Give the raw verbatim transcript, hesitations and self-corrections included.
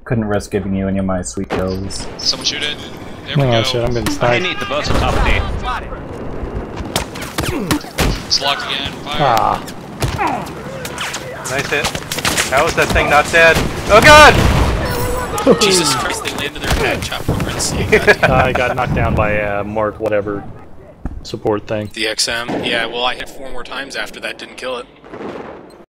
couldn't risk giving you any of my sweet kills. Someone shoot it. There we Oh go. shit, I'm getting I sniped. need the boats on top of D. It's locked again. Fire. Ah. Nice hit. How is that thing not dead? Oh god! Jesus Christ, they landed their head chopped over the sea. I got knocked down by uh, Mark whatever support thing. The X M? Yeah, well I hit four more times after that, didn't kill it.